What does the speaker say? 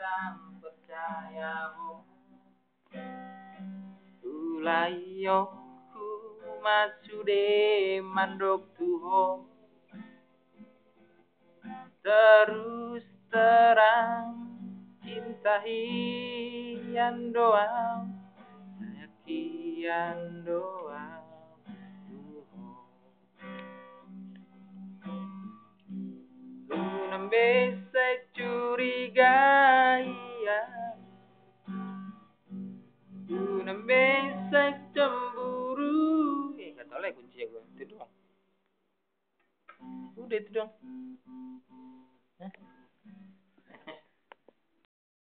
kadang percayamu ulayo ku masude mandok tuho terus terang cinta hian doang kian doang nambese curiga iya nambese cemburu nggak tahu lah kunci gue itu doang udah itu doang. Hah?